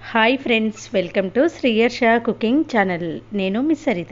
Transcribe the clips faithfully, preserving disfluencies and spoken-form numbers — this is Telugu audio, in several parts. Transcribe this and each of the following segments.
Hi friends, welcome to Sriharsha cooking channel. నేను మిస్ సరిత.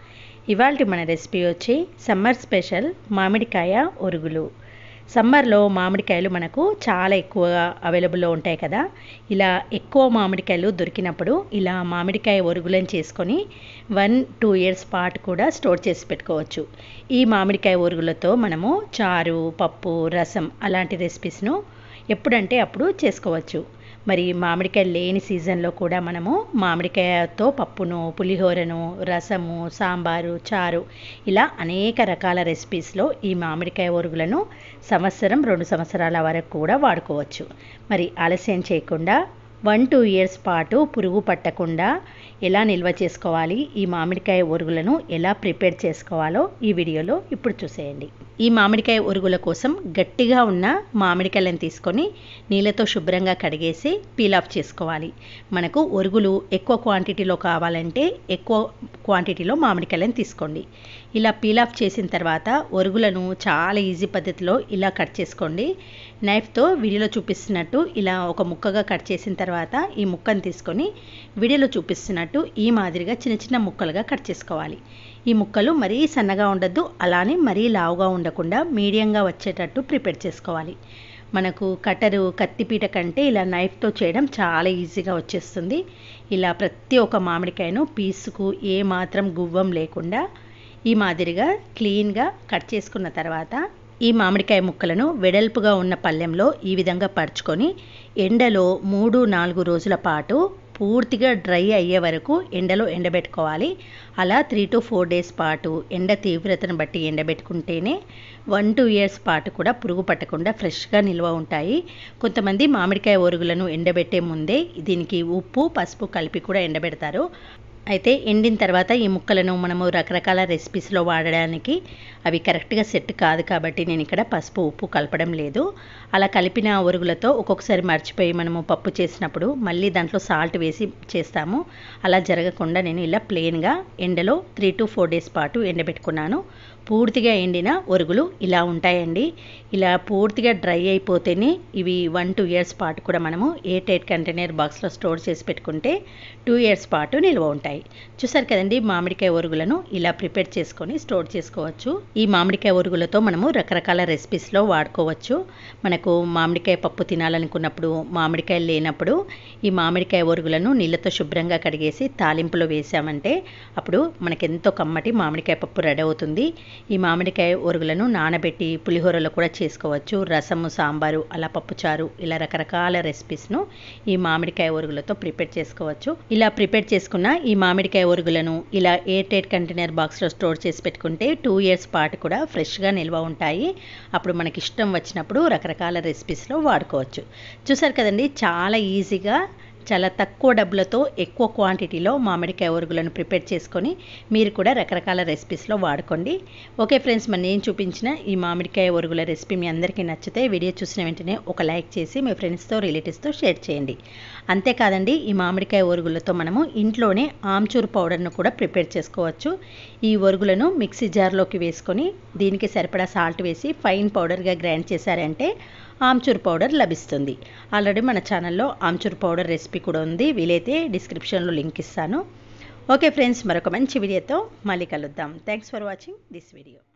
ఇవాళ మన రెసిపీ వచ్చి సమ్మర్ స్పెషల్ మామిడికాయ ఒరుగులు. సమ్మర్లో మామిడికాయలు మనకు చాలా ఎక్కువగా అవైలబుల్లో ఉంటాయి కదా. ఇలా ఎక్కువ మామిడికాయలు దొరికినప్పుడు ఇలా మామిడికాయ ఒరుగులను చేసుకొని వన్ టూ ఇయర్స్ పాటు కూడా స్టోర్ చేసి పెట్టుకోవచ్చు. ఈ మామిడికాయ ఒరుగులతో మనము చారు, పప్పు, రసం అలాంటి రెసిపీస్ను ఎప్పుడంటే అప్పుడు చేసుకోవచ్చు. మరి మామిడికాయ లేని సీజన్లో కూడా మనము మామిడికాయతో పప్పును, పులిహోరను, రసము, సాంబారు, చారు ఇలా అనేక రకాల రెసిపీస్లో ఈ మామిడికాయ ఒరుగులను సంవత్సరం రెండు సంవత్సరాల వరకు కూడా వాడుకోవచ్చు. మరి ఆలస్యం చేయకుండా వన్ టూ ఇయర్స్ పాటు పురుగు పట్టకుండా ఎలా నిల్వ చేసుకోవాలి, ఈ మామిడికాయ ఒరుగులను ఎలా ప్రిపేర్ చేసుకోవాలో ఈ వీడియోలో ఇప్పుడు చూసేయండి. ఈ మామిడికాయ ఒరుగుల కోసం గట్టిగా ఉన్న మామిడికాయలను తీసుకొని నీళ్ళతో శుభ్రంగా కడిగేసి పీల్ ఆఫ్ చేసుకోవాలి. మనకు ఒరుగులు ఎక్కువ క్వాంటిటీలో కావాలంటే ఎక్కువ క్వాంటిటీలో మామిడికాయలను తీసుకోండి. ఇలా పీల్ ఆఫ్ చేసిన తర్వాత ఒరుగులను చాలా ఈజీ పద్ధతిలో ఇలా కట్ చేసుకోండి. నైఫ్తో వీడియోలో చూపిస్తున్నట్టు ఇలా ఒక ముక్కగా కట్ చేసిన తర్వాత ఈ ముక్కను తీసుకొని వీడియోలో చూపిస్తున్నట్టు ఈ మాదిరిగా చిన్న చిన్న ముక్కలుగా కట్ చేసుకోవాలి. ఈ ముక్కలు మరీ సన్నగా ఉండద్దు, అలానే మరీ లావుగా ఉండకుండా మీడియంగా వచ్చేటట్టు ప్రిపేర్ చేసుకోవాలి. మనకు కట్టరు, కత్తిపీట కంటే ఇలా నైఫ్తో చేయడం చాలా ఈజీగా వచ్చేస్తుంది. ఇలా ప్రతి ఒక్క మామిడికాయను పీసుకు ఏ మాత్రం గువ్వం లేకుండా ఈ మాదిరిగా క్లీన్గా కట్ చేసుకున్న తర్వాత ఈ మామిడికాయ ముక్కలను వెడల్పుగా ఉన్న పళ్ళెంలో ఈ విధంగా పరుచుకొని ఎండలో మూడు నాలుగు రోజుల పాటు పూర్తిగా డ్రై అయ్యే వరకు ఎండలో ఎండబెట్టుకోవాలి. అలా త్రీ టు ఫోర్ డేస్ పాటు ఎండ తీవ్రతను బట్టి ఎండబెట్టుకుంటేనే వన్ టూ ఇయర్స్ పాటు కూడా పురుగు పట్టకుండా ఫ్రెష్గా నిల్వ ఉంటాయి. కొంతమంది మామిడికాయ ఒరుగులను ఎండబెట్టే ముందే దీనికి ఉప్పు, పసుపు కలిపి కూడా ఎండబెడతారు. అయితే ఎండిన తర్వాత ఈ ముక్కలను మనము రకరకాల రెసిపీస్లో వాడడానికి అవి కరెక్ట్గా సెట్ కాదు కాబట్టి నేను ఇక్కడ పసుపు, ఉప్పు కలపడం లేదు. అలా కలిపిన ఒరుగులతో ఒక్కొక్కసారి మర్చిపోయి మనము పప్పు చేసినప్పుడు మళ్ళీ దాంట్లో సాల్ట్ వేసి చేస్తాము. అలా జరగకుండా నేను ఇలా ప్లెయిన్గా ఎండలో త్రీ టు ఫోర్ డేస్ పాటు ఎండబెట్టుకున్నాను. పూర్తిగా ఎండిన ఒరుగులు ఇలా ఉంటాయండి. ఇలా పూర్తిగా డ్రై అయిపోతేనే ఇవి వన్ టూ ఇయర్స్ పాటు కూడా మనము ఏ టైట్ కంటైనర్ బాక్స్లో స్టోర్ చేసి పెట్టుకుంటే టూ ఇయర్స్ పాటు నిల్వ ఉంటాయి. చూసారు కదండి, మామిడికాయ ఒరుగులను ఇలా ప్రిపేర్ చేసుకొని స్టోర్ చేసుకోవచ్చు. ఈ మామిడికాయ ఒరుగులతో మనము రకరకాల రెసిపీస్లో వాడుకోవచ్చు. మనకు మామిడికాయ పప్పు తినాలనుకున్నప్పుడు, మామిడికాయ లేనప్పుడు ఈ మామిడికాయ ఒరుగులను నీళ్ళతో శుభ్రంగా కడిగేసి తాలింపులో వేసామంటే అప్పుడు మనకెంతో కమ్మటి మామిడికాయ పప్పు రెడీ అవుతుంది. ఈ మామిడికాయ ఒరుగులను నానబెట్టి పులిహోరలో కూడా చేసుకోవచ్చు. రసము, సాంబారు, అలా పప్పుచారు ఇలా రకరకాల రెసిపీస్ను ఈ మామిడికాయ ఒరుగులతో ప్రిపేర్ చేసుకోవచ్చు. ఇలా ప్రిపేర్ చేసుకున్న ఈ మామిడికాయ ఒరుగులను ఇలా ఎయిర్ టైట్ కంటైనర్ బాక్స్లో స్టోర్ చేసి పెట్టుకుంటే టూ ఇయర్స్ పాటు కూడా ఫ్రెష్గా నిల్వ ఉంటాయి. అప్పుడు మనకి ఇష్టం వచ్చినప్పుడు రకరకాల రెసిపీస్లో వాడుకోవచ్చు. చూసారు కదండి, చాలా ఈజీగా చాలా తక్కువ డబ్బులతో ఎక్కువ క్వాంటిటీలో మామిడికాయ ఒరుగులను ప్రిపేర్ చేసుకొని మీరు కూడా రకరకాల రెసిపీస్లో వాడుకోండి. ఓకే ఫ్రెండ్స్, మరి నేను చూపించిన ఈ మామిడికాయ ఒరుగుల రెసిపీ మీ అందరికీ నచ్చితే వీడియో చూసిన వెంటనే ఒక లైక్ చేసి మీ ఫ్రెండ్స్తో, రిలేటివ్స్తో షేర్ చేయండి. అంతేకాదండి, ఈ మామిడికాయ ఒరుగులతో మనము ఇంట్లోనే ఆమ్చూర్ పౌడర్ను కూడా ప్రిపేర్ చేసుకోవచ్చు. ఈ ఒరుగులను మిక్సీ జార్లోకి వేసుకొని దీనికి సరిపడా సాల్ట్ వేసి ఫైన్ పౌడర్గా గ్రైండ్ చేశారంటే ఆమ్చూర్ పౌడర్ లభిస్తుంది. ఆల్రెడీ మన ఛానల్లో ఆమ్చూర్ పౌడర్ రెసిపీ కూడా ఉంది, వీలైతే డిస్క్రిప్షన్లో లింక్ ఇస్తాను. ఓకే ఫ్రెండ్స్, మరొక మంచి వీడియోతో మళ్ళీ కలుద్దాం. Thanks for watching this video.